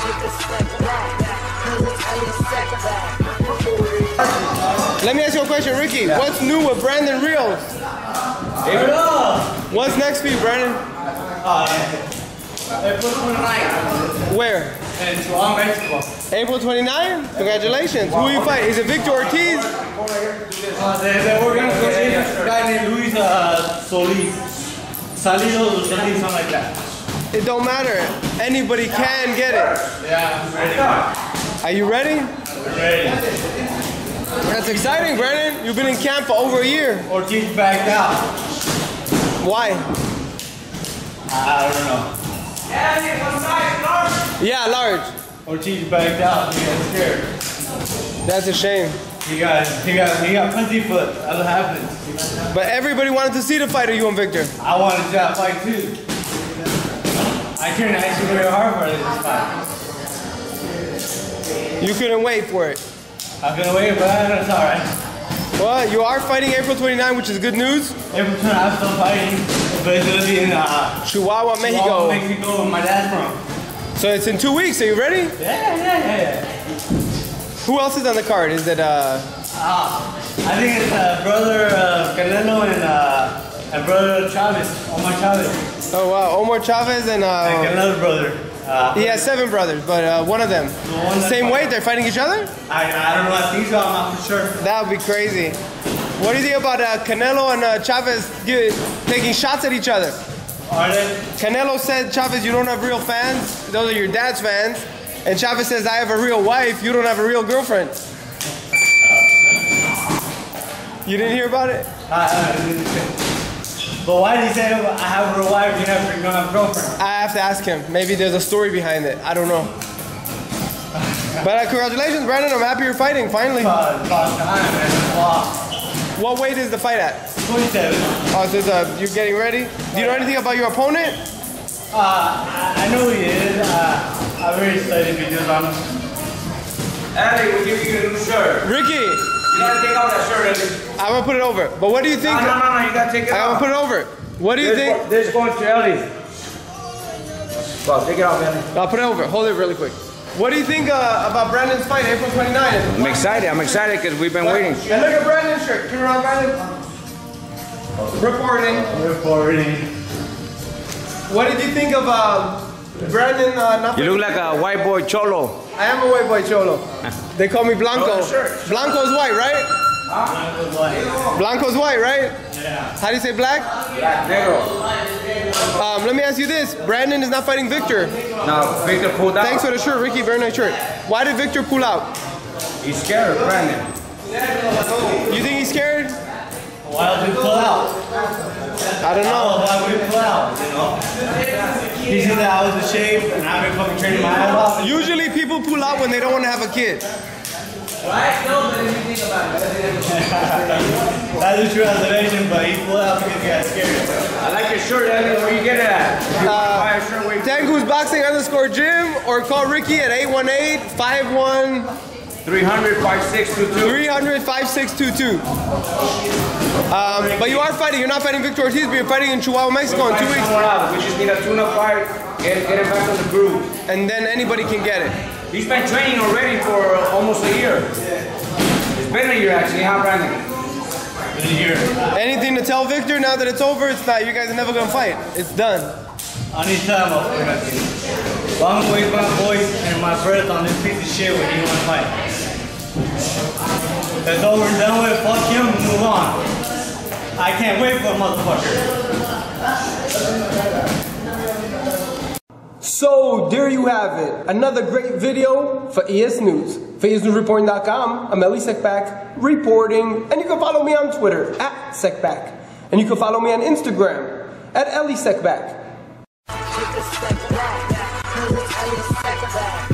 Let me ask you a question, Ricky. Yeah. What's new with Brandon Rios? What's next for you, Brandon? April 29th. Where? In Chihuahua, Mexico. April 29th? Congratulations. Who will you fight? Is it Victor Ortiz? We're going to go see a guy named Luis Solis. Salido Solis, something like that. It don't matter. Anybody can get it. Yeah, I'm ready. Are you ready? I'm ready. That's exciting, Brandon. You've been in camp for over a year. Ortiz backed out. Why? I don't know. Yeah, large. Ortiz backed out. He got scared. That's a shame. He got pussy foot. That's what happens. But everybody wanted to see the fight of you and Victor. I wanted that fight too. I trained actually very hard for this fight. You couldn't wait for it. I'm gonna wait, but it's alright. Well, you are fighting April 29, which is good news. April 29, I'm still fighting, but it's gonna be in Chihuahua, Mexico. Chihuahua, Mexico, where my dad's from. So it's in 2 weeks. Are you ready? Yeah. Who else is on the card? Is it I think it's brother Canelo and brother Chavez, Omar Chavez. Oh wow, Omar Chavez and Canelo's brother. he has 7 brothers, but one of them. Same weight, they're fighting each other? I don't know, I think so, I'm not for sure. That would be crazy. What do you think about Canelo and Chavez taking shots at each other? Are they? Canelo said, Chavez, you don't have real fans. Those are your dad's fans. And Chavez says, I have a real wife. You don't have a real girlfriend. You didn't hear about it? But why did he say I have a real wife, you don't have a girlfriend? I have to ask him. Maybe there's a story behind it. I don't know. But congratulations, Brandon. I'm happy you're fighting, finally. It's about time, man. Wow. What weight is the fight at? 27. Oh, so you're getting ready? Do you know anything about your opponent? I know he is. I'm very excited because I'm... Eddie, we'll give you a new shirt. Ricky! You gotta take off that shirt, Eddie. I'm gonna put it over. But what do you think? No, you gotta take it off. I'm gonna put it over. What do you think? This is going to Eddie. Well, take it off, Eddie. I'll put it over. Hold it really quick. What do you think about Brandon's fight, April 29th? I'm excited because we've been waiting. And look at Brandon's shirt. Turn around, Brandon. Reporting. What did you think of Brandon not You look like a white boy cholo. I am a white boy cholo. They call me Blanco. Blanco's white, right? Blanco's white. Blanco's white, right? Yeah. How do you say black? Black, negro. Let me ask you this. Brandon is not fighting Victor. No, Victor pulled out. Thanks for the shirt, Ricky. Very nice shirt. Why did Victor pull out? He's scared of Brandon. You think he's scared? Why would he pull out? I don't know. Why would he pull out, you know? He said that I was in shape and I've been fucking training my ass off. Usually people pull out when they don't want to have a kid. Right? No, but if you think about it. That's a true observation, but he pulled out because he got scared. I like your shirt, Eddie. Where you get it at? Buy a shirt where you Tangu's Boxing _Gym or call Ricky at 818-51 300-5622. 300-5622. But you are fighting. You're not fighting Victor Ortiz, but you're fighting in Chihuahua, Mexico in 2 weeks. We just need a tune-up fight. Get it back on the groove. And then anybody can get it. He's been training already for almost a year. It's been a year actually, huh, Brandon? Been a year. Anything to tell Victor now that it's over? It's not. You guys are never gonna fight. It's done. I need time off for nothing. But I'm gonna waste my voice and my breath on this piece of shit when he wanna fight. That's over and done with. Fuck him and move on. I can't wait for a motherfucker. So there you have it. Another great video for ES News. For ESNewsReporting.com, I'm Elie Seckbach reporting. And you can follow me on Twitter at Seckbach. And you can follow me on Instagram at Elie Seckbach.